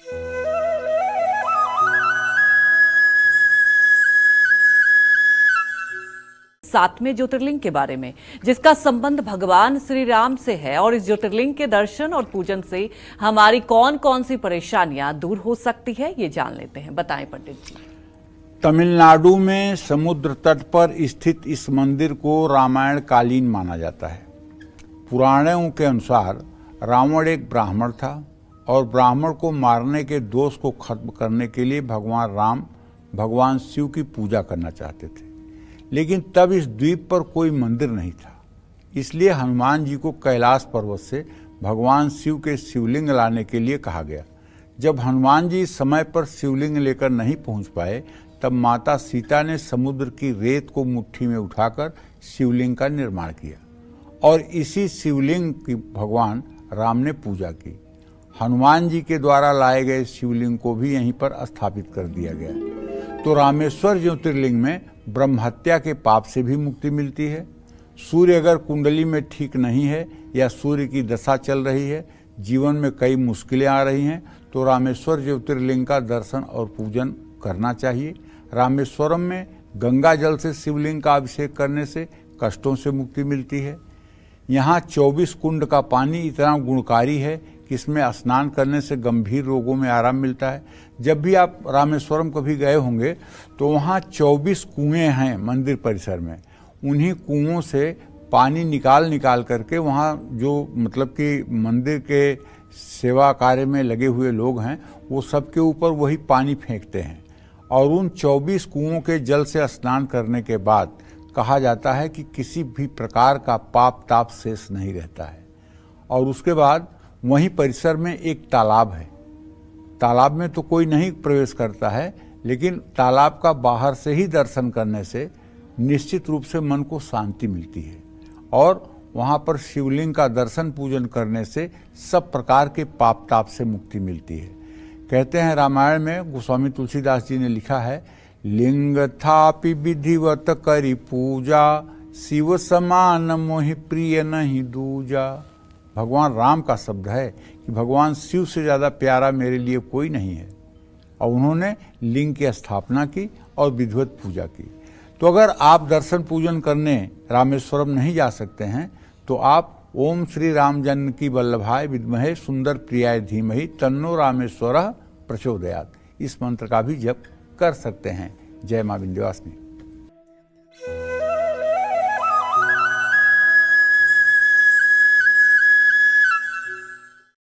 सातवें ज्योतिर्लिंग के बारे में, जिसका संबंध भगवान श्री राम से है, और इस ज्योतिर्लिंग के दर्शन और पूजन से हमारी कौन कौन सी परेशानियां दूर हो सकती है, ये जान लेते हैं। बताएं पंडित जी। तमिलनाडु में समुद्र तट पर स्थित इस मंदिर को रामायण कालीन माना जाता है। पुराणों के अनुसार रावण एक ब्राह्मण था और ब्राह्मण को मारने के दोष को खत्म करने के लिए भगवान राम भगवान शिव की पूजा करना चाहते थे, लेकिन तब इस द्वीप पर कोई मंदिर नहीं था। इसलिए हनुमान जी को कैलाश पर्वत से भगवान शिव के शिवलिंग लाने के लिए कहा गया। जब हनुमान जी समय पर शिवलिंग लेकर नहीं पहुंच पाए, तब माता सीता ने समुद्र की रेत को मुट्ठी में उठाकर शिवलिंग का निर्माण किया और इसी शिवलिंग की भगवान राम ने पूजा की। हनुमान जी के द्वारा लाए गए शिवलिंग को भी यहीं पर स्थापित कर दिया गया। तो रामेश्वर ज्योतिर्लिंग में ब्रह्महत्या के पाप से भी मुक्ति मिलती है। सूर्य अगर कुंडली में ठीक नहीं है या सूर्य की दशा चल रही है, जीवन में कई मुश्किलें आ रही हैं, तो रामेश्वर ज्योतिर्लिंग का दर्शन और पूजन करना चाहिए। रामेश्वरम में गंगा जल से शिवलिंग का अभिषेक करने से कष्टों से मुक्ति मिलती है। यहाँ 24 कुंड का पानी इतना गुणकारी है कि इसमें स्नान करने से गंभीर रोगों में आराम मिलता है। जब भी आप रामेश्वरम कभी गए होंगे तो वहाँ 24 कुएं हैं मंदिर परिसर में। उन्हीं कुओं से पानी निकाल करके वहाँ जो मतलब कि मंदिर के सेवा कार्य में लगे हुए लोग हैं, वो सबके ऊपर वही पानी फेंकते हैं और उन 24 कुओं के जल से स्नान करने के बाद कहा जाता है कि किसी भी प्रकार का पाप ताप शेष नहीं रहता है। और उसके बाद वहीं परिसर में एक तालाब है। तालाब में तो कोई नहीं प्रवेश करता है, लेकिन तालाब का बाहर से ही दर्शन करने से निश्चित रूप से मन को शांति मिलती है और वहाँ पर शिवलिंग का दर्शन पूजन करने से सब प्रकार के पाप ताप से मुक्ति मिलती है। कहते हैं रामायण में गोस्वामी तुलसीदास जी ने लिखा है, लिंग थापि विधिवत करी पूजा, शिव समान मोहि प्रिय नहीं दूजा। भगवान राम का शब्द है कि भगवान शिव से ज़्यादा प्यारा मेरे लिए कोई नहीं है, और उन्होंने लिंग की स्थापना की और विधिवत पूजा की। तो अगर आप दर्शन पूजन करने रामेश्वरम नहीं जा सकते हैं तो आप ओम श्री राम जानकी वल्लभाय विद्महे सुंदर प्रियाय धीमहि तन्नो रामेश्वरः प्रचोदयात् इस मंत्र का भी जप कर सकते हैं। जय मां विंध्यवासिनी।